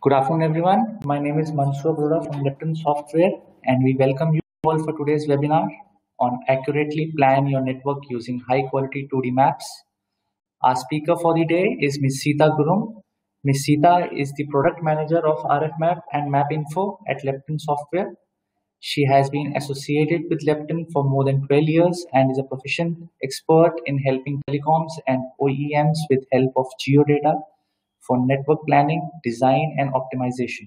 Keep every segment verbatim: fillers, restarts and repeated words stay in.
Good afternoon, everyone. My name is Mansoor Arora from Lipton Software, and we welcome you all for today's webinar on accurately plan your network using high-quality two D maps. Our speaker for the day is Miz Sita Gurum. Miz Sita is the product manager of R F Map and Map Info at Lipton Software. She has been associated with Lipton for more than twelve years and is a proficient expert in helping telecoms and O E Ms with help of geodata for network planning, design, and optimization.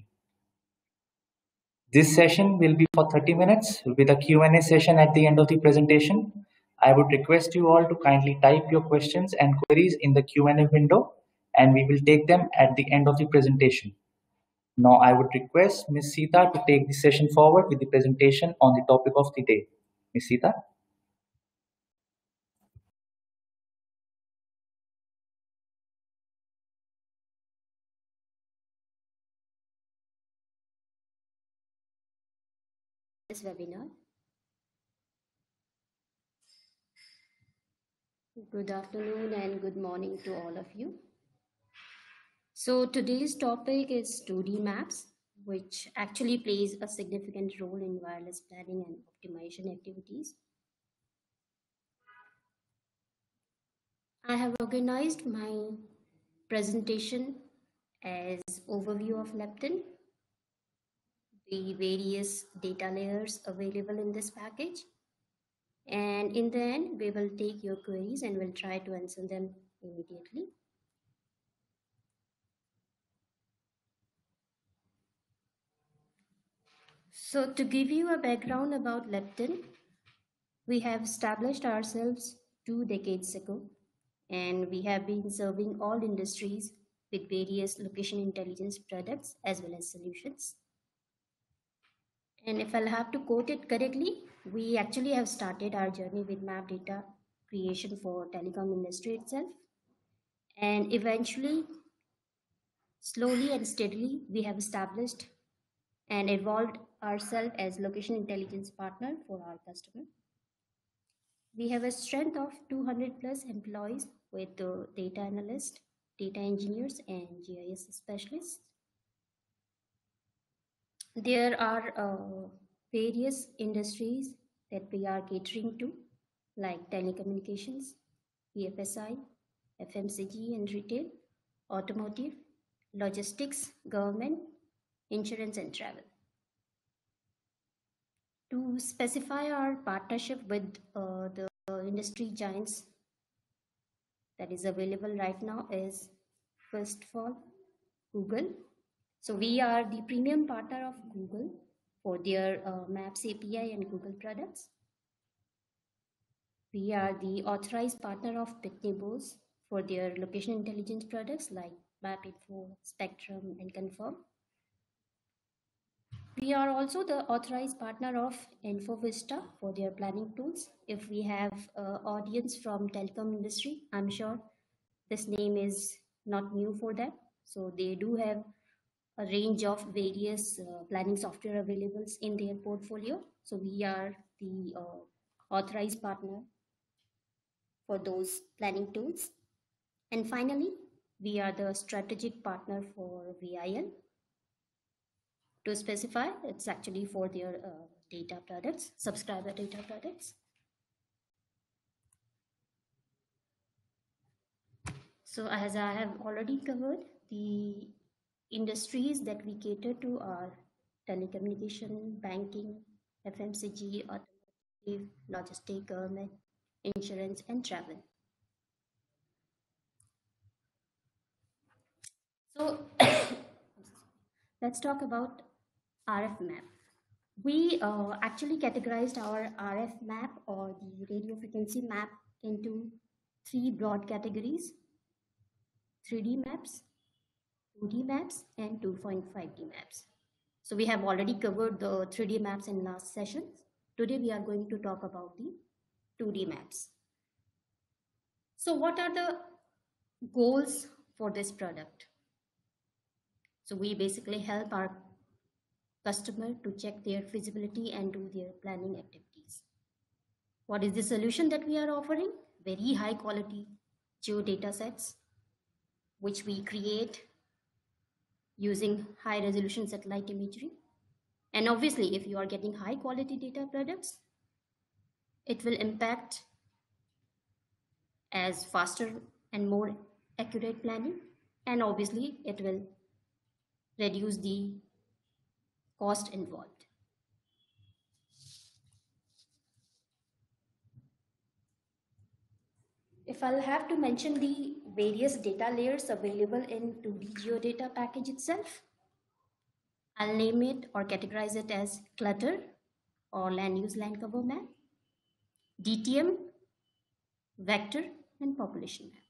This session will be for thirty minutes with a Q and A session at the end of the presentation. I would request you all to kindly type your questions and queries in the Q and A window, and we will take them at the end of the presentation. Now, I would request Miz Sita to take the session forward with the presentation on the topic of the day. Miz Sita. This webinar. Good afternoon and good morning to all of you. So today's topic is two D maps, which actually plays a significant role in wireless planning and optimization activities. I have organized my presentation as overview of Lepton, the various data layers available in this package. And in the end, we will take your queries and we'll try to answer them immediately. So to give you a background about Lepton, we have established ourselves two decades ago, and we have been serving all industries with various location intelligence products as well as solutions. And if I'll have to quote it correctly, we actually have started our journey with map data creation for telecom industry itself. And eventually, slowly and steadily, we have established and evolved ourselves as location intelligence partner for our customer. We have a strength of two hundred plus employees with uh, data analysts, data engineers, and G I S specialists. There are uh, various industries that we are catering to, like telecommunications, B F S I, F M C G and retail, automotive, logistics, government, insurance, and travel. To specify our partnership with uh, the industry giants that is available right now is, first of all, Google. So we are the premium partner of Google for their uh, Maps A P I and Google products. We are the authorized partner of Pitney Bowes for their location intelligence products like MapInfo, Spectrum, and Confirm. We are also the authorized partner of InfoVista for their planning tools. If we have uh, audience from telecom industry, I'm sure this name is not new for them. So they do have a range of various uh, planning software available in their portfolio. So we are the uh, authorized partner for those planning tools. And finally, we are the strategic partner for V I L. To specify, it's actually for their uh, data products, subscriber data products. So as I have already covered, the industries that we cater to are telecommunication, banking, F M C G, automotive, logistics, government, insurance, and travel. So let's talk about R F map. We uh, actually categorized our R F map or the radio frequency map into three broad categories: three D maps, two D maps, and two point five D maps. So we have already covered the three D maps in last sessions. Today we are going to talk about the two D maps. So what are the goals for this product? So we basically help our customer to check their feasibility and do their planning activities. What is the solution that we are offering? Very high quality geodata sets, which we create using high resolution satellite imagery. And obviously, if you are getting high quality data products, it will impact as faster and more accurate planning. And obviously, it will reduce the cost involved. If I'll have to mention the various data layers available in two D geodata package itself, I'll name it or categorize it as clutter or land use land cover map, D T M, vector, and population map.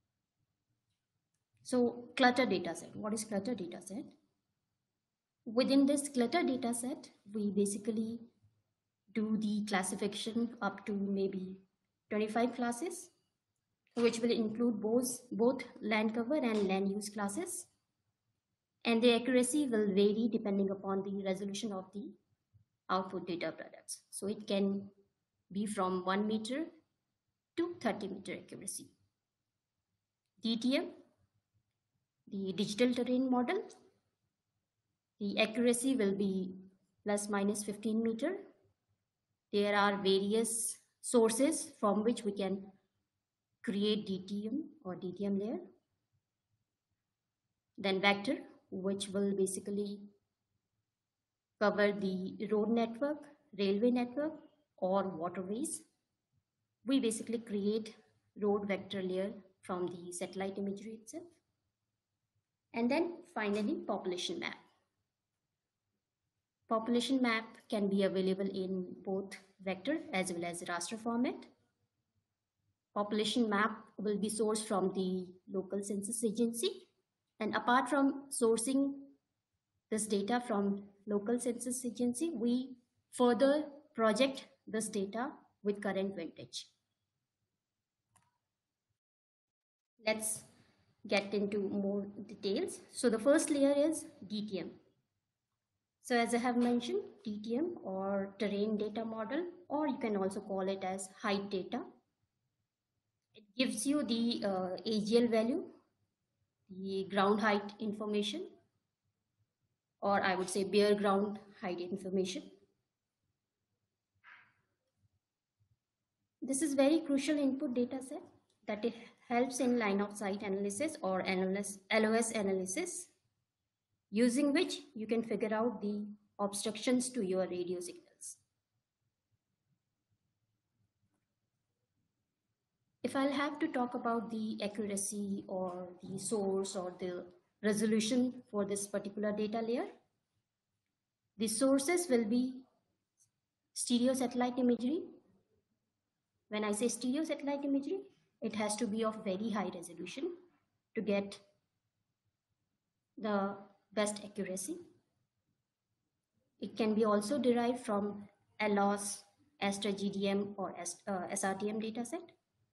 So clutter dataset. What is clutter dataset? Within this clutter dataset, we basically do the classification up to maybe twenty-five classes, which will include both, both land cover and land use classes. And the accuracy will vary depending upon the resolution of the output data products. So it can be from one meter to thirty meter accuracy. D T M, the digital terrain model, the accuracy will be plus minus fifteen meter. There are various sources from which we can create D T M or D T M layer. Then vector, which will basically cover the road network, railway network, or waterways. We basically create road vector layer from the satellite imagery itself. And then finally, population map. Population map can be available in both vector as well as raster format. Population map will be sourced from the local census agency. And apart from sourcing this data from local census agency, we further project this data with current vintage. Let's get into more details. So the first layer is D T M. So as I have mentioned, D T M or terrain data model, or you can also call it as height data. It gives you the uh, A G L value, the ground height information, or I would say bare ground height information. This is very crucial input data set that it helps in line of sight analysis or L O S analysis, using which you can figure out the obstructions to your radio signals. If I'll have to talk about the accuracy or the source or the resolution for this particular data layer, the sources will be stereo satellite imagery. When I say stereo satellite imagery, it has to be of very high resolution to get the best accuracy. It can be also derived from L O S, Astra G D M, or S R T M dataset.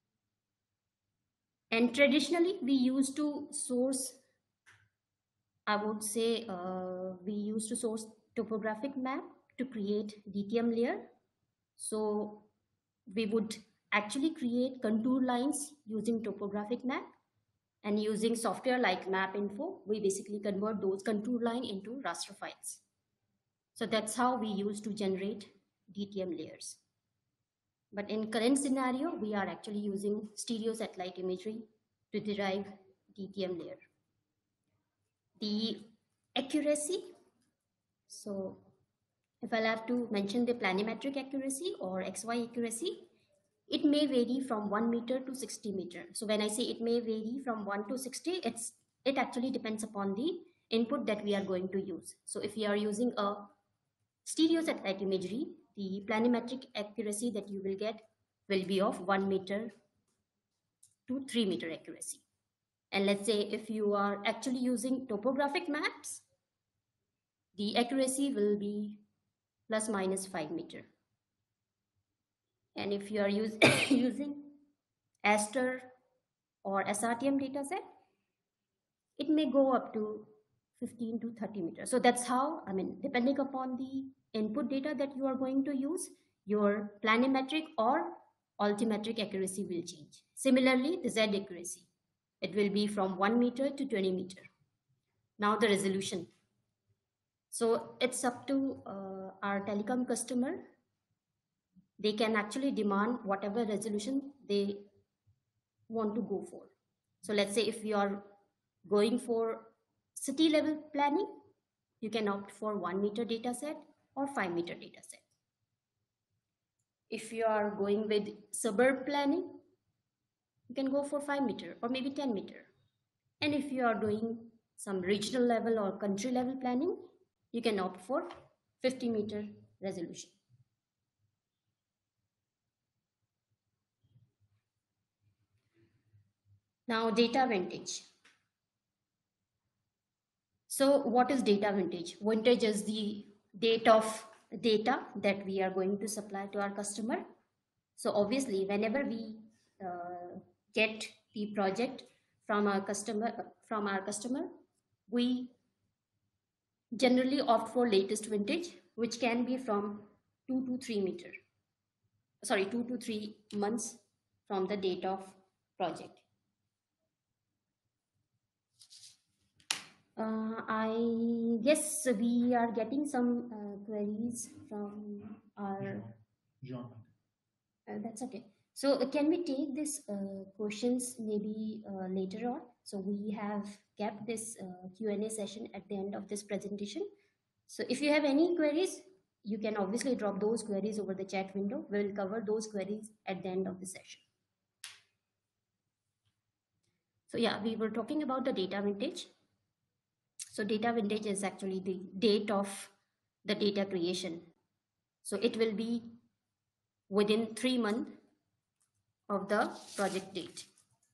And traditionally, we used to source, I would say, uh, we used to source topographic map to create D T M layer. So we would actually create contour lines using topographic map, and using software like map info, we basically convert those contour line into raster files. So that's how we used to generate D T M layers. But in current scenario, we are actually using stereo satellite imagery to derive D T M layer. The accuracy, so if I'll have to mention the planimetric accuracy or X Y accuracy, it may vary from one meter to sixty meter. So when I say it may vary from one to sixty, it's it actually depends upon the input that we are going to use. So if we are using a stereo satellite imagery, the planimetric accuracy that you will get will be of one meter to three meter accuracy. And let's say if you are actually using topographic maps, the accuracy will be plus minus five meter. And if you are use, using Aster or S R T M dataset, it may go up to fifteen to thirty meters. So that's how, I mean, depending upon the input data that you are going to use, your planimetric or altimetric accuracy will change. Similarly, the Z accuracy, it will be from one meter to twenty meter. Now the resolution. So it's up to uh, our telecom customer. They can actually demand whatever resolution they want to go for. So let's say if you are going for city level planning, you can opt for one meter data set or five meter data set. If you are going with suburb planning, you can go for five meter or maybe ten meter. And if you are doing some regional level or country level planning, you can opt for fifty meter resolution. Now data vintage. So what is data vintage? Vintage is the date of data that we are going to supply to our customer. So obviously, whenever we uh, get the project from our customer, from our customer, we generally opt for latest vintage, which can be from two to three meter. Sorry, two to three months from the date of project. Uh, I guess we are getting some uh, queries from our. John. Uh, that's okay. So uh, can we take these uh, questions maybe uh, later on? So we have kept this uh, Q and A session at the end of this presentation. So if you have any queries, you can obviously drop those queries over the chat window. We will cover those queries at the end of the session. So yeah, we were talking about the data vintage. So data vintage is actually the date of the data creation. So it will be within three months of the project date.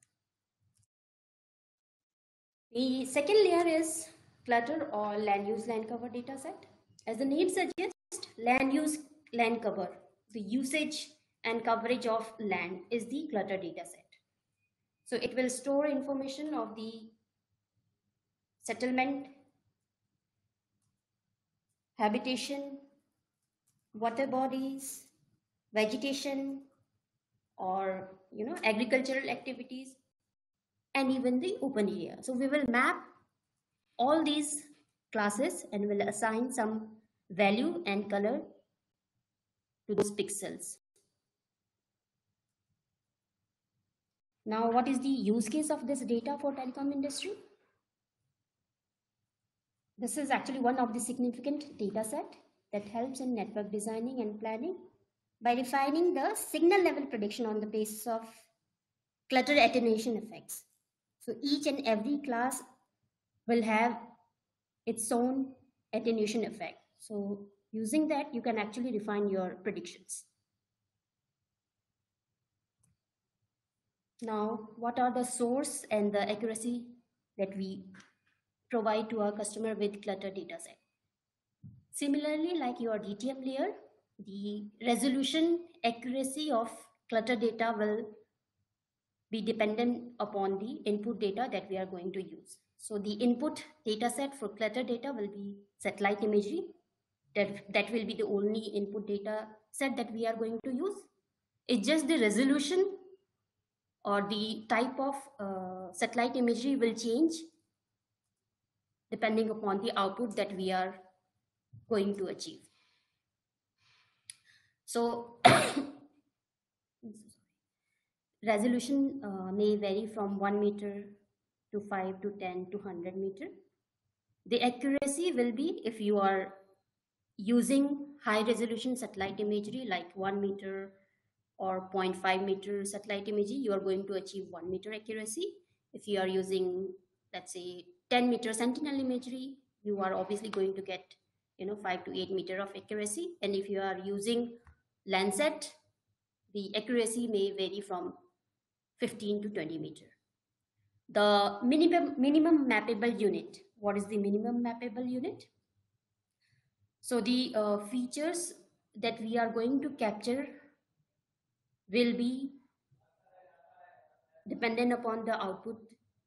The second layer is clutter or land use land cover dataset. As the name suggests, land use land cover, the usage and coverage of land is the clutter dataset. So it will store information of the settlement, habitation, water bodies, vegetation, or you know agricultural activities, and even the open area. So we will map all these classes and will assign some value and color to those pixels. Now, what is the use case of this data for telecom industry? This is actually one of the significant data set that helps in network designing and planning by refining the signal level prediction on the basis of clutter attenuation effects. So each and every class will have its own attenuation effect. So using that, you can actually refine your predictions. Now, what are the source and the accuracy that we provide to our customer with clutter dataset? Similarly, like your D T M layer, the resolution accuracy of clutter data will be dependent upon the input data that we are going to use. So the input data set for clutter data will be satellite imagery. That, that will be the only input data set that we are going to use. It's just the resolution or the type of uh, satellite imagery will change depending upon the output that we are going to achieve. So resolution uh, may vary from one meter to five to ten to one hundred meter. The accuracy will be if you are using high resolution satellite imagery like one meter or zero point five meter satellite imagery, you are going to achieve one meter accuracy. If you are using, let's say, ten meter sentinel imagery, you are obviously going to get, you know, five to eight meter of accuracy. And if you are using Landsat, the accuracy may vary from fifteen to twenty meter. The minimum minimum mappable unit. What is the minimum mappable unit? So the uh, features that we are going to capture will be dependent upon the output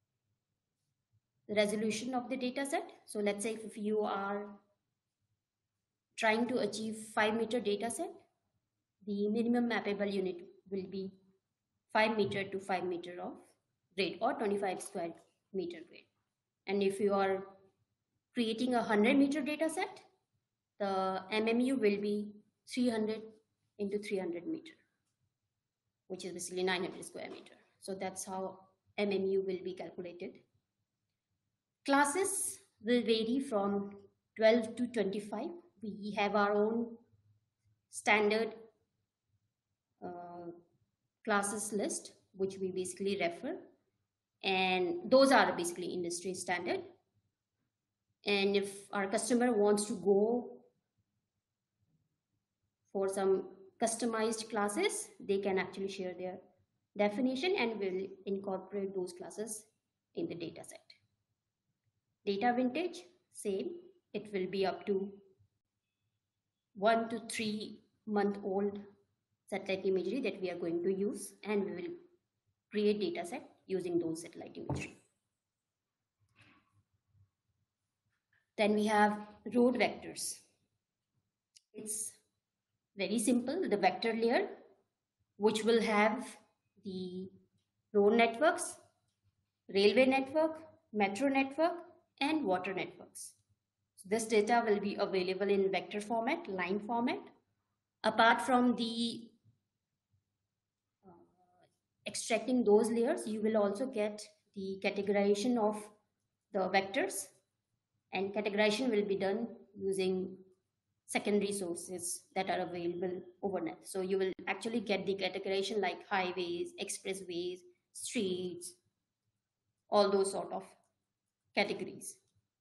resolution of the data set. So let's say if you are trying to achieve five meter data set, the minimum mappable unit will be five meter to five meter of grade or twenty-five square meter grade. And if you are creating a one hundred meter data set, the M M U will be three hundred into three hundred meter, which is basically nine hundred square meter. So that's how M M U will be calculated. Classes will vary from twelve to twenty-five. We have our own standard uh, classes list, which we basically refer. And those are basically industry standard. And if our customer wants to go for some customized classes, they can actually share their definition and will incorporate those classes in the data set. Data vintage, same. It will be up to one to three month old satellite imagery that we are going to use, and we will create data set using those satellite imagery. Then we have road vectors. It's very simple. The vector layer, which will have the road networks, railway network, metro network, and water networks. So this data will be available in vector format, line format. Apart from the uh, extracting those layers, you will also get the categorization of the vectors, and categorization will be done using secondary sources that are available overnet. So you will actually get the categorization like highways, expressways, streets, all those sort of categories.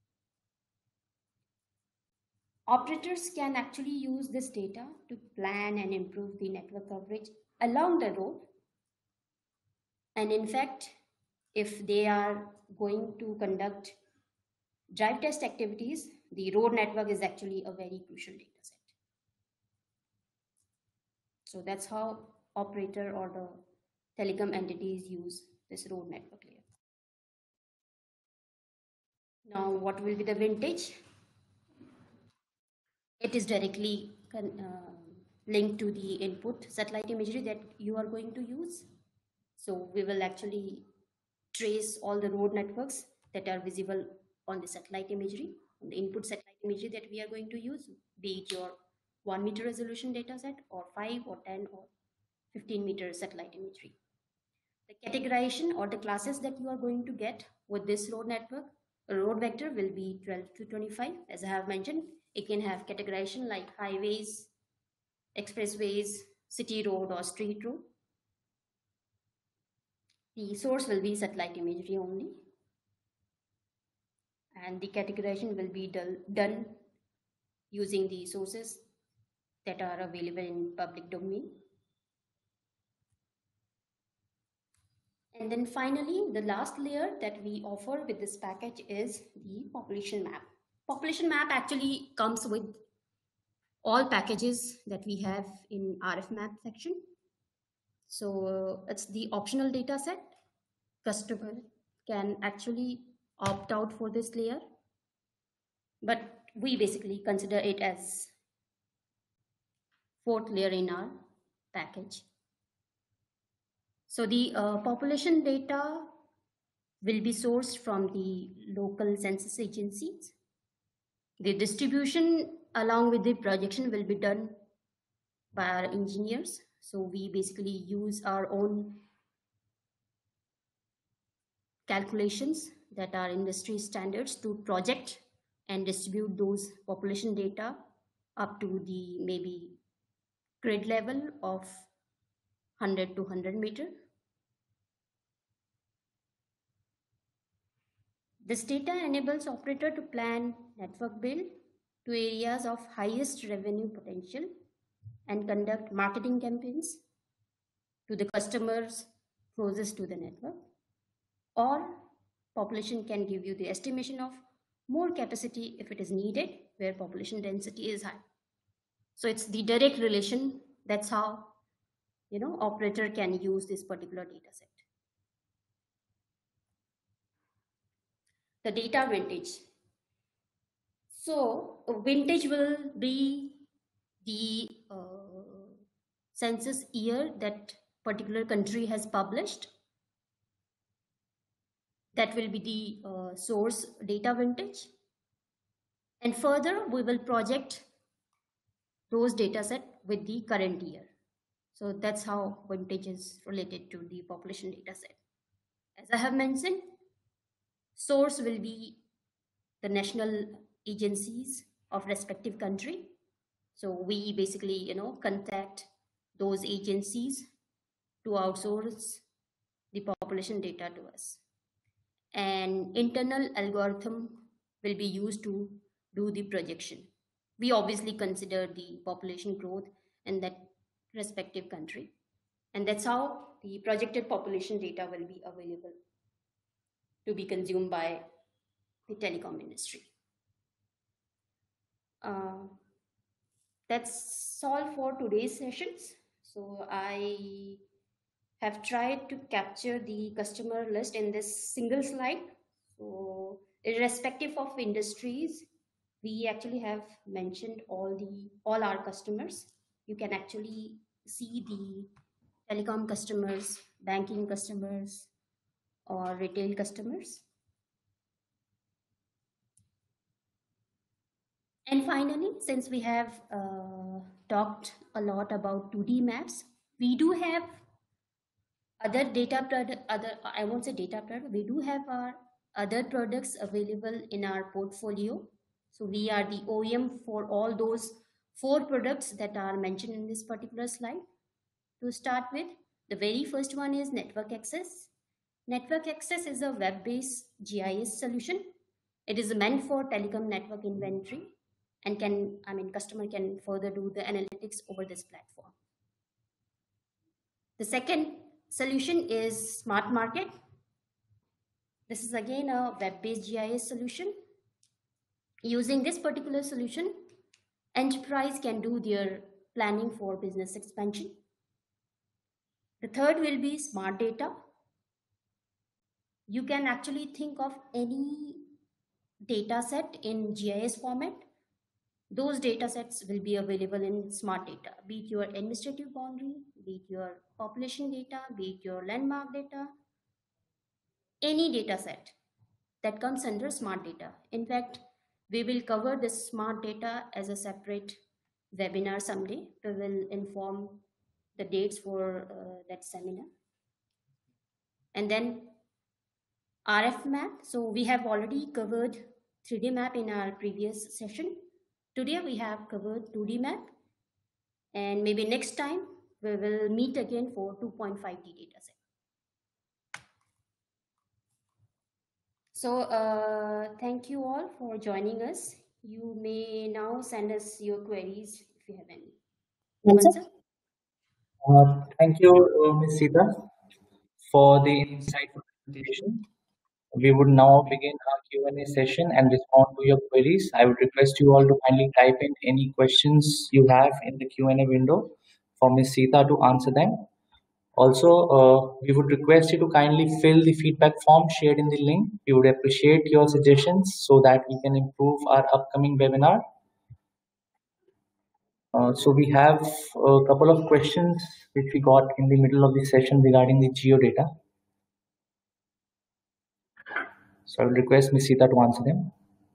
Operators can actually use this data to plan and improve the network coverage along the road. And in fact, if they are going to conduct drive test activities, the road network is actually a very crucial data set. So that's how operator or the telecom entities use this road network layer. Now, what will be the vintage? It is directly uh, linked to the input satellite imagery that you are going to use. So we will actually trace all the road networks that are visible on the satellite imagery, on the input satellite imagery that we are going to use, be it your one meter resolution data set or five or ten or fifteen meter satellite imagery. The categorization or the classes that you are going to get with this road network, a road vector will be twelve to twenty-five. As I have mentioned, it can have categorization like highways, expressways, city road or street road. The source will be satellite imagery only, and the categorization will be done using the sources that are available in public domain. And then finally, the last layer that we offer with this package is the population map. Population map actually comes with all packages that we have in R F map section. So uh, it's the optional data set. Customer can actually opt out for this layer, but we basically consider it as fourth layer in our package. So the uh, population data will be sourced from the local census agencies. The distribution along with the projection will be done by our engineers. So we basically use our own calculations that are industry standards to project and distribute those population data up to the maybe grid level of one hundred to one hundred meter. This data enables operator to plan network build to areas of highest revenue potential and conduct marketing campaigns to the customers closest to the network. Or population can give you the estimation of more capacity if it is needed where population density is high. So it's the direct relation. That's how, you know, operator can use this particular data set. The data vintage. So vintage will be the uh, census year that particular country has published. That will be the uh, source data vintage. And further, we will project those data set with the current year. So that's how vintage is related to the population data set. As I have mentioned, source will be the national agencies of respective country. So we basically, you know, contact those agencies to outsource the population data to us. And internal algorithm will be used to do the projection. We obviously consider the population growth in that respective country. And that's how the projected population data will be available to be consumed by the telecom industry. Uh, that's all for today's sessions. So I have tried to capture the customer list in this single slide. So irrespective of industries, we actually have mentioned all the all our customers. You can actually see the telecom customers, banking customers, or retail customers. And finally, since we have uh, talked a lot about two D maps, we do have other data product, other I won't say data product, we do have our other products available in our portfolio. So we are the O E M for all those four products that are mentioned in this particular slide. To start with, the very first one is network access. Network access is a web-based G I S solution. It is meant for telecom network inventory and can, I mean, customer can further do the analytics over this platform. The second solution is Smart Market. This is again a web-based G I S solution. Using this particular solution, enterprise can do their planning for business expansion. The third will be Smart Data. You can actually think of any data set in G I S format. Those data sets will be available in Smart Data, be it your administrative boundary, be it your population data, be it your landmark data, any data set that comes under Smart Data. In fact, we will cover this Smart Data as a separate webinar someday. We will inform the dates for uh, that seminar. And then R F map. So we have already covered three D map in our previous session. Today we have covered two D map, and maybe next time we will meet again for two point five D dataset. So uh, thank you all for joining us. You may now send us your queries if you have any. Answer? Uh, thank you, uh, Miz Sita, for the insightful presentation. We would now begin our Q and A session and respond to your queries. I would request you all to kindly type in any questions you have in the Q and A window for Miz Sita to answer them. Also, uh, we would request you to kindly fill the feedback form shared in the link. We would appreciate your suggestions so that we can improve our upcoming webinar. Uh, so we have a couple of questions which we got in the middle of the session regarding the geo data. So I would request Miz Sita to answer them.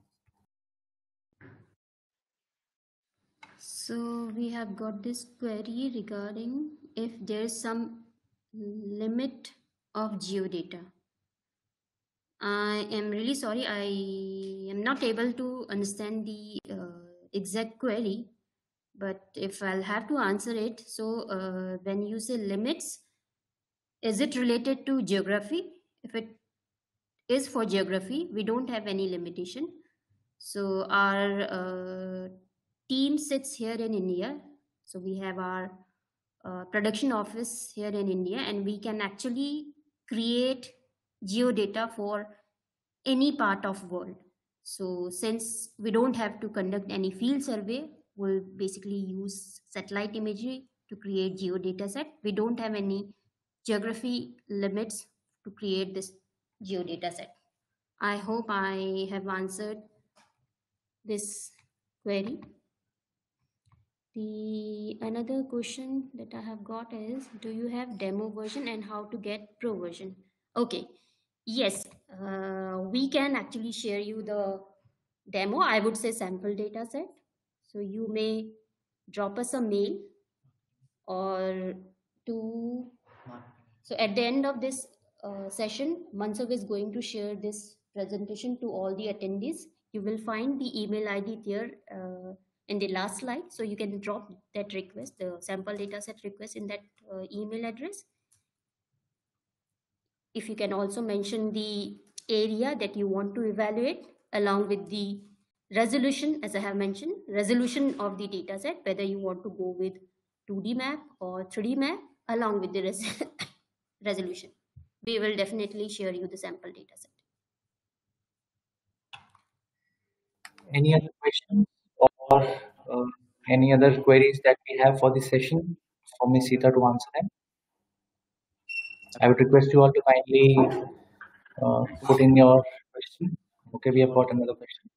So we have got this query regarding if there is some limit of geodata. I am really sorry, I am not able to understand the uh, exact query, but if I'll have to answer it, so uh, when you say limits, is it related to geography? If it is for geography, we don't have any limitation. So our uh, team sits here in India. So we have our uh, production office here in India, and we can actually create geodata for any part of world. So since we don't have to conduct any field survey, we'll basically use satellite imagery to create geodata set. We don't have any geography limits to create this geodata set. I hope I have answered this query. The another question that I have got is, do you have demo version and how to get pro version? Okay, yes, uh, we can actually share you the demo, I would say sample data set. So you may drop us a mail or to, so at the end of this uh, session, Mansur is going to share this presentation to all the attendees. You will find the email I D there uh, in the last slide. So you can drop that request, the sample dataset request in that uh, email address. If you can also mention the area that you want to evaluate along with the resolution, as I have mentioned, resolution of the dataset, whether you want to go with two D map or three D map along with the res resolution. We will definitely share you the sample dataset. Any other questions or uh, any other queries that we have for this session for Miz Sita to answer them? I would request you all to kindly uh, put in your question. Okay, we have got another question.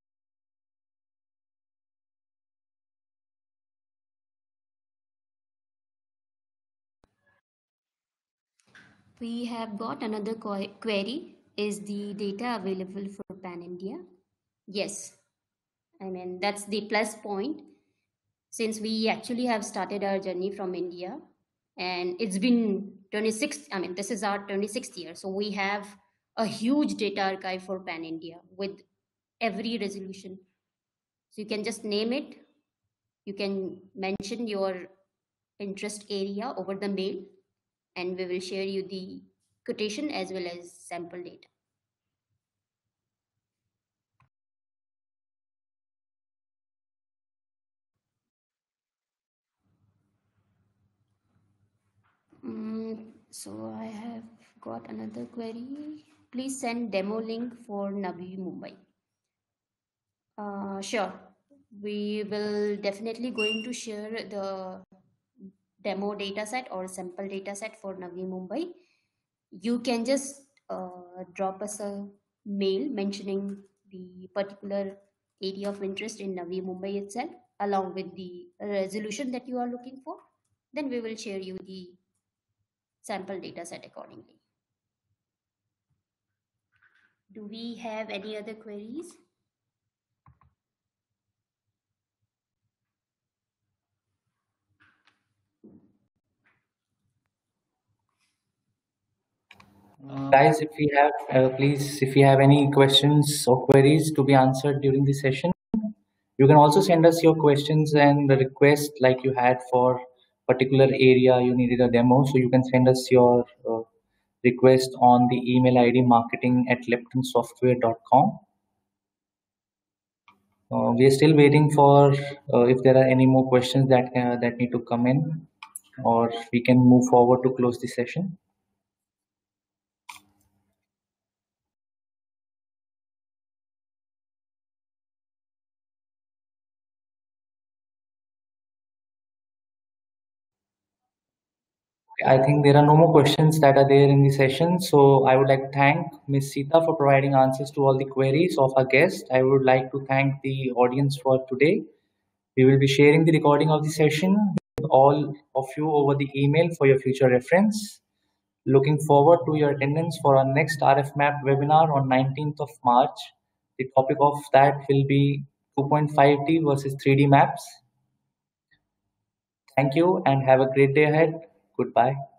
We have got another query. Is the data available for Pan India? Yes. I mean, that's the plus point. Since we actually have started our journey from India and it's been twenty-six, I mean, this is our twenty-sixth year. So we have a huge data archive for Pan India with every resolution. So you can just name it. You can mention your interest area over the mail and we will share you the quotation as well as sample data. Mm, so I have got another query. Please send demo link for Navi Mumbai. Uh, sure. We will definitely going to share the demo dataset or sample dataset for Navi Mumbai. You can just uh, drop us a mail mentioning the particular area of interest in Navi Mumbai itself along with the resolution that you are looking for. Then we will share you the sample dataset accordingly. Do we have any other queries? Guys, if we have, uh, please, if you have any questions or queries to be answered during the session, you can also send us your questions and the request like you had for particular area you needed a demo. So you can send us your uh, request on the email I D marketing at lepton software dot com. Uh, we are still waiting for uh, if there are any more questions that uh, that need to come in, or we can move forward to close the session. I think there are no more questions that are there in the session. So I would like to thank Miz Sita for providing answers to all the queries of our guest. I would like to thank the audience for today. We will be sharing the recording of the session with all of you over the email for your future reference. Looking forward to your attendance for our next R F Map webinar on nineteenth of March. The topic of that will be two point five D versus three D maps. Thank you and have a great day ahead. Goodbye.